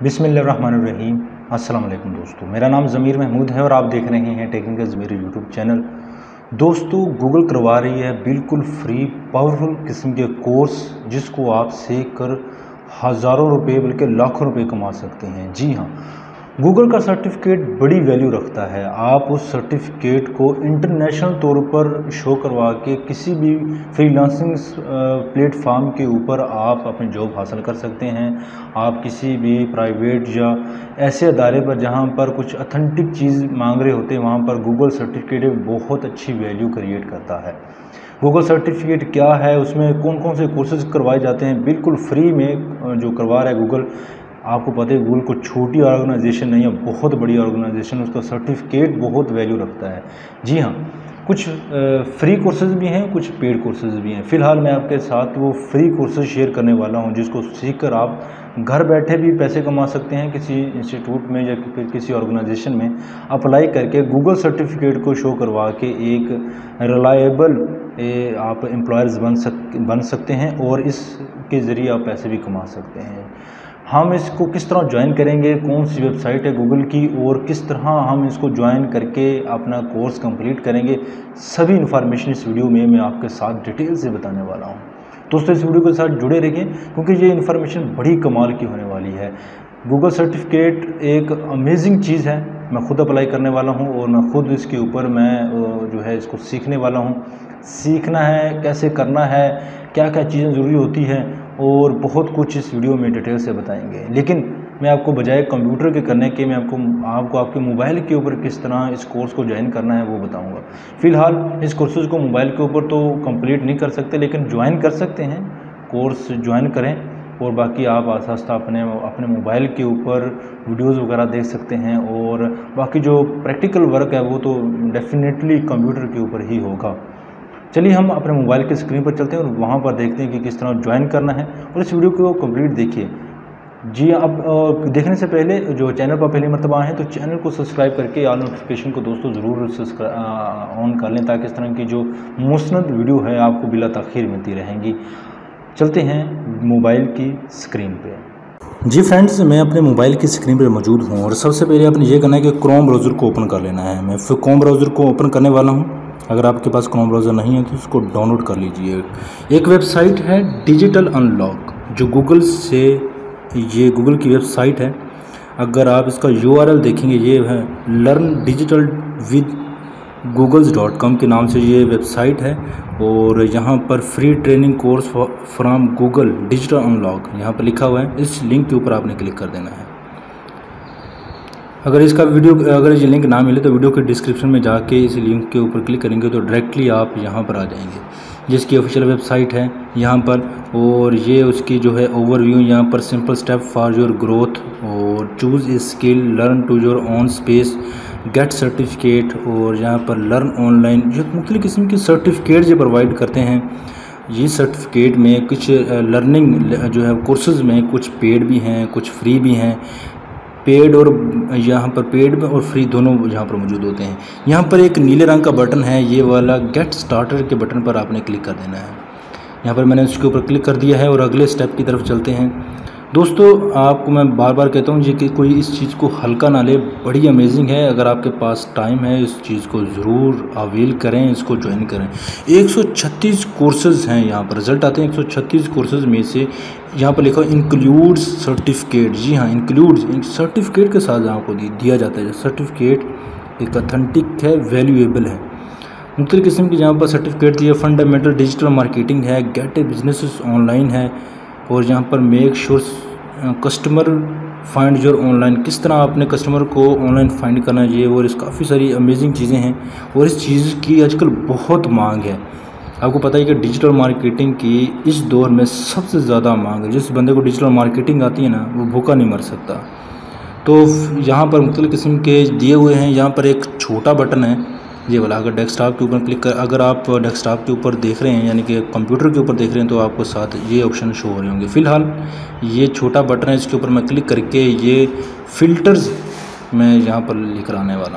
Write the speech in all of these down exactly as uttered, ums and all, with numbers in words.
बिस्मिल्लाहिर्रहमानिर्रहीम। अस्सलाम वालेकुम दोस्तों, मेरा नाम ज़मीर महमूद है और आप देख रहे हैं टेक्निकल ज़मीर यूट्यूब चैनल। दोस्तों, गूगल करवा रही है बिल्कुल फ्री पावरफुल किस्म के कोर्स जिसको आप सीख कर हज़ारों रुपए बल्कि लाखों रुपए कमा सकते हैं। जी हाँ, गूगल का सर्टिफिकेट बड़ी वैल्यू रखता है। आप उस सर्टिफिकेट को इंटरनेशनल तौर पर शो करवा के किसी भी फ्रीलांसिंग प्लेटफार्म के ऊपर आप अपनी जॉब हासिल कर सकते हैं। आप किसी भी प्राइवेट या ऐसे अदारे पर जहां पर कुछ ऑथेंटिक चीज़ मांग रहे होते हैं वहां पर गूगल सर्टिफिकेट एक बहुत अच्छी वैल्यू क्रिएट करता है। गूगल सर्टिफिकेट क्या है, उसमें कौन कौन से कोर्सेज करवाए जाते हैं, बिल्कुल फ्री में जो करवा रहा है गूगल। आपको पता है गूगल को छोटी ऑर्गेनाइजेशन नहीं है, बहुत बड़ी ऑर्गेनाइजेशन, उसका सर्टिफिकेट बहुत वैल्यू रखता है। जी हाँ, कुछ फ्री कोर्सेज भी हैं, कुछ पेड कोर्सेज भी हैं। फ़िलहाल मैं आपके साथ वो फ्री कोर्सेज शेयर करने वाला हूं जिसको सीखकर आप घर बैठे भी पैसे कमा सकते हैं। किसी इंस्टीट्यूट में या फिर किसी ऑर्गेनाइजेशन में अप्लाई करके गूगल सर्टिफिकेट को शो करवा के एक रिलायबल आप एम्प्लॉयर्स बन सक बन सकते हैं और इसके ज़रिए आप पैसे भी कमा सकते हैं। हम इसको किस तरह ज्वाइन करेंगे, कौन सी वेबसाइट है गूगल की और किस तरह हम इसको ज्वाइन करके अपना कोर्स कंप्लीट करेंगे, सभी इन्फॉर्मेशन इस वीडियो में मैं आपके साथ डिटेल से बताने वाला हूं। दोस्तों, इस वीडियो के साथ जुड़े रहिए क्योंकि ये इन्फॉर्मेशन बड़ी कमाल की होने वाली है। गूगल सर्टिफिकेट एक अमेजिंग चीज़ है। मैं खुद अप्लाई करने वाला हूं और मैं खुद इसके ऊपर मैं जो है इसको सीखने वाला हूं। सीखना है, कैसे करना है, क्या क्या चीज़ें ज़रूरी होती हैं और बहुत कुछ इस वीडियो में डिटेल से बताएंगे। लेकिन मैं आपको बजाय कंप्यूटर के करने के मैं आपको आपको आपके मोबाइल के ऊपर किस तरह इस कोर्स को ज्वाइन करना है वो बताऊंगा। फ़िलहाल इस कोर्सेज़ को मोबाइल के ऊपर तो कंप्लीट नहीं कर सकते, लेकिन ज्वाइन कर सकते हैं। कोर्स ज्वाइन करें और बाकी आप आस्ता आस्ता अपने अपने मोबाइल के ऊपर वीडियोज़ वगैरह देख सकते हैं और बाकी जो प्रैक्टिकल वर्क है वो तो डेफिनेटली कंप्यूटर के ऊपर ही होगा। चलिए हम अपने मोबाइल की स्क्रीन पर चलते हैं और वहाँ पर देखते हैं कि किस तरह ज्वाइन करना है और इस वीडियो को कंप्लीट देखिए। जी, अब देखने से पहले जो चैनल पर पहली मरतबा आए हैं तो चैनल को सब्सक्राइब करके ऑल नोटिफिकेशन को दोस्तों ज़रूर ऑन कर लें ताकि इस तरह की जो मुस्नद वीडियो है आपको बिला ताख़ीर मिलती रहेंगी। चलते हैं मोबाइल की स्क्रीन पे। जी फ्रेंड्स, मैं अपने मोबाइल की स्क्रीन पर मौजूद हूँ और सबसे पहले आपने ये करना है कि क्रोम ब्राउज़र को ओपन कर लेना है। मैं फिर क्रोम ब्राउज़र को ओपन करने वाला हूँ। अगर आपके पास क्रोम ब्राउज़र नहीं है तो उसको डाउनलोड कर लीजिए। एक वेबसाइट है डिजिटल अनलॉक जो गूगल से, ये गूगल की वेबसाइट है। अगर आप इसका यू आर एल देखेंगे, ये है learn digital with Google's dot com के नाम से ये वेबसाइट है और यहाँ पर free training course from Google digital unlock यहाँ पर लिखा हुआ है। इस लिंक के ऊपर आपने क्लिक कर देना है। अगर इसका वीडियो अगर ये लिंक ना मिले तो वीडियो के डिस्क्रिप्शन में जाके इस लिंक के ऊपर क्लिक करेंगे तो डायरेक्टली आप यहाँ पर आ जाएंगे, जिसकी ऑफिशियल वेबसाइट है यहाँ पर। और ये उसकी जो है ओवरव्यू, यहाँ पर simple step for your growth और choose a skill, learn to your own space, get certificate और यहाँ पर लर्न ऑनलाइन। जो मुख्तलिफ़ किस्म के सर्टिफिकेट जो प्रोवाइड करते हैं। ये सर्टिफिकेट में कुछ लर्निंग जो है कोर्सेज़ में कुछ पेड भी हैं, कुछ फ्री भी हैं। पेड और यहाँ पर पेड और फ्री दोनों यहाँ पर मौजूद होते हैं। यहाँ पर एक नीले रंग का बटन है, ये वाला गेट स्टार्टर के बटन पर आपने क्लिक कर देना है। यहाँ पर मैंने उसके ऊपर क्लिक कर दिया है और अगले स्टेप की तरफ चलते हैं। दोस्तों, आपको मैं बार बार कहता हूँ ये कि कोई इस चीज़ को हल्का ना ले, बड़ी अमेजिंग है। अगर आपके पास टाइम है इस चीज़ को ज़रूर अवेल करें, इसको ज्वाइन करें। एक सौ छत्तीस कोर्सेज़ हैं यहाँ पर, रिज़ल्ट आते हैं एक सौ छत्तीस कोर्सेज़ में से। यहाँ पर लिखा इंक्लूड्स सर्टिफिकेट। जी हाँ, इंक्लूड्स सर्टिफिकेट के साथ आपको दिया जाता है। सर्टिफिकेट एक ऑथेंटिक है, वैल्यूएबल है। मुख्तलिफ़ किस्म की यहाँ पर सर्टिफिकेट दिए। फंडामेंटल डिजिटल मार्केटिंग है, गेट ए बिजनेस ऑनलाइन है और यहाँ पर make sure customer find your online, किस तरह अपने कस्टमर को ऑनलाइन फाइंड करना चाहिए। और इस काफ़ी सारी अमेजिंग चीज़ें हैं और इस चीज़ की आजकल बहुत मांग है। आपको पता है कि डिजिटल मार्केटिंग की इस दौर में सबसे ज़्यादा मांग है। जिस बंदे को डिजिटल मार्केटिंग आती है ना, वो भूखा नहीं मर सकता। तो यहाँ पर मुख्तलिफ़ किस्म के दिए हुए हैं। यहाँ पर एक छोटा बटन है ये वाला, अगर डेस्कटॉप के ऊपर क्लिक कर अगर आप डेस्कटॉप के ऊपर देख रहे हैं यानी कि कंप्यूटर के ऊपर देख रहे हैं तो आपको साथ ये ऑप्शन शो हो रहे होंगे। फ़िलहाल ये छोटा बटन है, इसके ऊपर मैं क्लिक करके ये फ़िल्टर्स मैं यहाँ पर लेकर आने वाला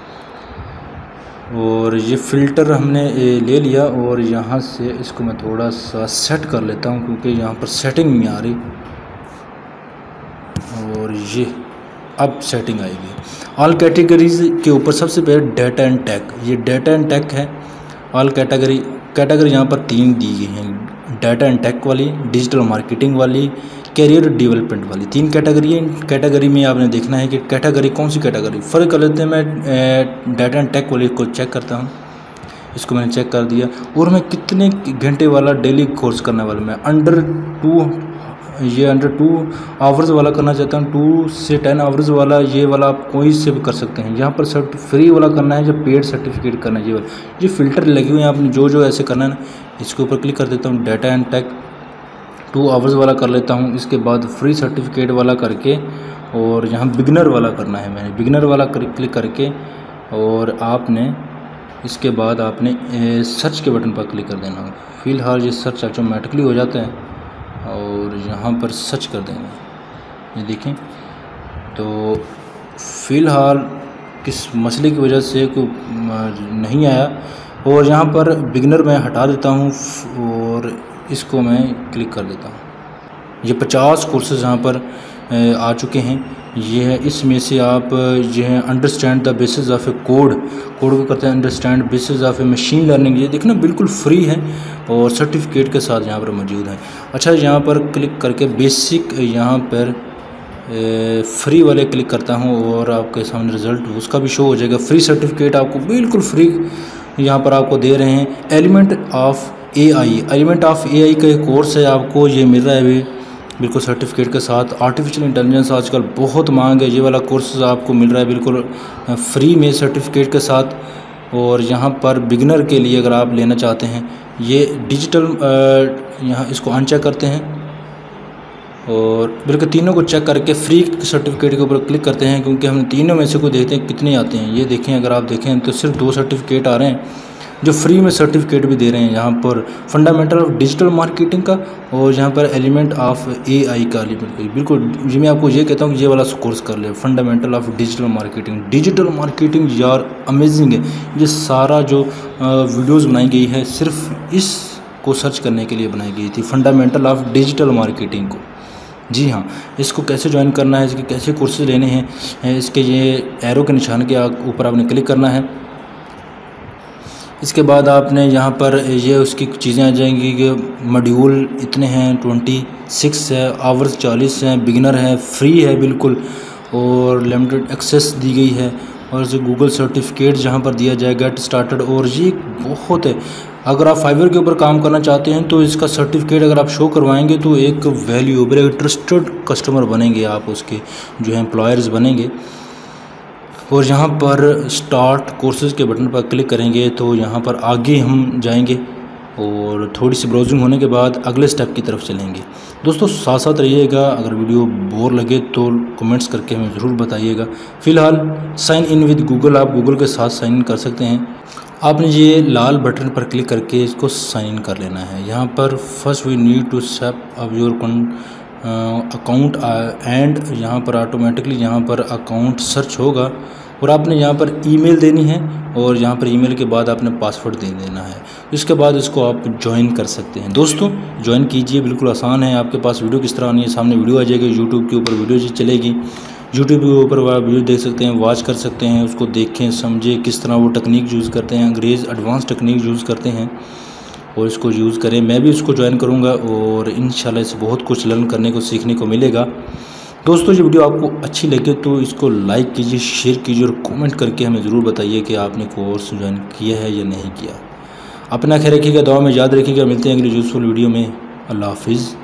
हूँ। और ये फ़िल्टर हमने ले लिया और यहाँ से इसको मैं थोड़ा सा सेट कर लेता हूँ क्योंकि यहाँ पर सेटिंग नहीं आ रही। और ये अब सेटिंग आएगी। ऑल कैटेगरीज के ऊपर सबसे पहले डाटा एंड टेक, ये डाटा एंड टेक है। ऑल कैटेगरी कैटेगरी यहाँ पर तीन दी गई हैं, डाटा एंड टेक वाली, डिजिटल मार्केटिंग वाली, कैरियर डेवलपमेंट वाली, तीन कैटेगरी है। कैटेगरी में आपने देखना है कि कैटेगरी कौन सी कैटेगरी, फ़र्क कर लेते हैं। मैं डाटा एंड टेक वाली को चेक करता हूँ, इसको मैंने चेक कर दिया। और मैं कितने घंटे वाला डेली कोर्स करने वाला, मैं अंडर टू ये अंडर टू आवर्स वाला करना चाहता हूँ, टू से टेन आवर्स वाला, ये वाला आप कोई से भी कर सकते हैं। यहाँ पर सर्ट फ्री वाला करना है या पेड सर्टिफिकेट करना है, ये वाला ये फ़िल्टर लगे हुए हैं, आपने जो जो ऐसे करना है ना, इसके ऊपर क्लिक कर देता हूँ। Data and tech two hours वाला कर लेता हूँ, इसके बाद फ्री सर्टिफिकेट वाला करके, और यहाँ बिगनर वाला करना है मैंने, बिगनर वाला क्लिक करके, और आपने इसके बाद आपने सर्च के बटन पर क्लिक कर देना। फ़िलहाल ये सर्च ऑटोमेटिकली हो जाता है, और यहाँ पर सर्च कर देंगे। ये देखें, तो फ़िलहाल किस मसले की वजह से को नहीं आया, और यहाँ पर बिगनर मैं हटा देता हूँ और इसको मैं क्लिक कर देता हूँ। ये पचास कोर्सेज़ यहाँ पर आ चुके हैं। ये है, इसमें से आप ये है understand the basis of a code, code को करते हैं understand basis of a machine learning. ये देखना बिल्कुल फ्री है और सर्टिफिकेट के साथ यहाँ पर मौजूद है। अच्छा, यहाँ पर क्लिक करके बेसिक यहाँ पर ए, फ्री वाले क्लिक करता हूँ और आपके सामने रिज़ल्ट उसका भी शो हो जाएगा। फ्री सर्टिफिकेट आपको बिल्कुल फ्री यहाँ पर आपको दे रहे हैं। Element of A I, element of A I का एक कोर्स है, आपको ये मिल रहा है अभी बिल्कुल सर्टिफिकेट के साथ। आर्टिफिशियल इंटेलिजेंस आजकल बहुत मांग है, ये वाला कोर्स आपको मिल रहा है बिल्कुल फ्री में सर्टिफिकेट के साथ। और यहाँ पर बिगनर के लिए अगर आप लेना चाहते हैं, ये डिजिटल यहाँ इसको अनचेक करते हैं और बिल्कुल तीनों को चेक करके फ्री सर्टिफिकेट के ऊपर क्लिक करते हैं, क्योंकि हम तीनों में से को देखते हैं कितने आते हैं। ये देखें, अगर आप देखें तो सिर्फ दो सर्टिफिकेट आ रहे हैं जो फ्री में सर्टिफिकेट भी दे रहे हैं। यहाँ पर फंडामेंटल ऑफ डिजिटल मार्केटिंग का और यहाँ पर एलिमेंट ऑफ एआई का एलिमेंट, बिल्कुल जी मैं आपको ये कहता हूँ कि ये वाला कोर्स कर ले, fundamental of digital marketing. Digital marketing यार अमेजिंग है, ये सारा जो वीडियोज़ बनाई गई है सिर्फ इस को सर्च करने के लिए बनाई गई थी, फंडामेंटल ऑफ डिजिटल मार्केटिंग को। जी हाँ, इसको कैसे ज्वाइन करना है, इसके कैसे कोर्सेज लेने हैं, इसके ये एरो के निशान के ऊपर आपने क्लिक करना है। इसके बाद आपने यहाँ पर ये उसकी चीज़ें आ जाएंगी कि मॉड्यूल इतने हैं, ट्वेंटी सिक्स है, आवर्स चालीस हैं, बिगिनर है, फ्री है बिल्कुल, और लिमिटेड एक्सेस दी गई है, और जो गूगल सर्टिफिकेट जहाँ पर दिया जाए, गेट स्टार्टेड, और ये बहुत है। अगर आप फाइवर के ऊपर काम करना चाहते हैं तो इसका सर्टिफिकेट अगर आप शो करवाएंगे तो एक वैल्यूएबल, एक ट्रस्टेड कस्टमर बनेंगे आप, उसके जो है एम्प्लॉयर्स बनेंगे। और यहाँ पर स्टार्ट कोर्सेज़ के बटन पर क्लिक करेंगे तो यहाँ पर आगे हम जाएंगे और थोड़ी सी ब्राउजिंग होने के बाद अगले स्टेप की तरफ चलेंगे। दोस्तों साथ साथ रहिएगा, अगर वीडियो बोर लगे तो कमेंट्स करके हमें ज़रूर बताइएगा। फ़िलहाल साइन इन विद गूगल, आप गूगल के साथ साइन इन कर सकते हैं। आपने ये लाल बटन पर क्लिक करके इसको साइन इन कर लेना है। यहाँ पर first we need to set up your account and यहाँ पर ऑटोमेटिकली यहाँ पर अकाउंट सर्च होगा, और आपने यहाँ पर ईमेल देनी है, और यहाँ पर ईमेल के बाद आपने पासवर्ड दे देना है। इसके बाद इसको आप ज्वाइन कर सकते हैं। दोस्तों ज्वाइन कीजिए, बिल्कुल आसान है। आपके पास वीडियो किस तरह आनी है, सामने वीडियो आ जाएगी, यूट्यूब के ऊपर वीडियो चलेगी, यूट्यूब के ऊपर आप वीडियो देख सकते हैं, वॉच कर सकते हैं, उसको देखें समझें किस तरह वो टेक्निक यूज़ करते हैं, अंग्रेज़ एडवांस टेक्निक यूज़ करते हैं, और इसको यूज़ करें। मैं भी इसको ज्वाइन करूँगा और इंशाल्लाह इससे बहुत कुछ लर्न करने को सीखने को मिलेगा। दोस्तों ये वीडियो आपको अच्छी लगे तो इसको लाइक कीजिए, शेयर कीजिए, और कमेंट करके हमें ज़रूर बताइए कि आपने कोर्स ज्वाइन किया है या नहीं किया। अपना ख्याल रखिएगा, दुआ में याद रखिएगा। मिलते हैं अगली यूज़फुल वीडियो में। अल्लाह हाफिज़।